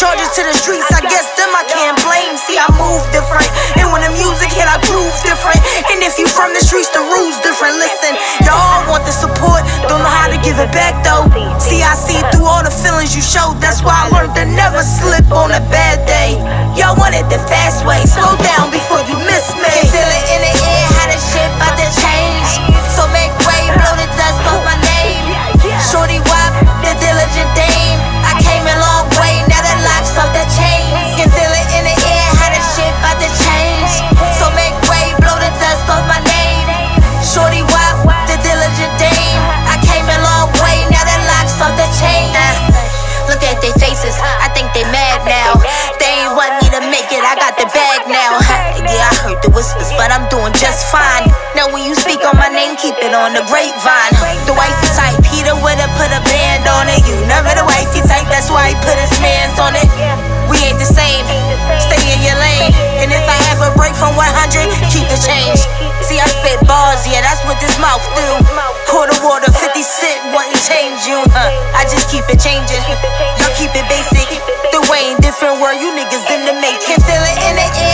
charges to the streets, I guess them I can't blame. See, I move different, and when the music hit, I groove different. And if you from the streets, the rules different. Listen, y'all want the support, don't know how to give it back though. See, I see through all the feelings you showed. That's why I learned to never slip on a bad day. Y'all want it the fast way, slow down before you miss me. Can feel it in the air, how the shit about to change. So make way, blow the dust off my name. Shorty wop, the diligent dame. I came a long way, now the locks off the chain. Can feel it in the air, how the shit about to change. So make way, blow the dust off my name. Shorty wop, the diligent dame. I came a long way, now the locks off the chain. Look at their faces, I think they mad now. They ain't want me to make it, I got the bag now. Yeah, I heard the whispers, but I'm doing just fine. Now when you speak on my name, keep it on the grapevine. The wifey type, Peter would've put a band on it. You never the wifey type, that's why he put his mans on it. We ain't the same, stay in your lane. And if I ever break from 100, keep the change. See, I spit bars, yeah, that's what this mouth do. Quarter water, 50 cent, wouldn't change you. I just keep it changing, y'all keep it basic. The way ain't different word, you niggas in the matrix. Can feel it in the air.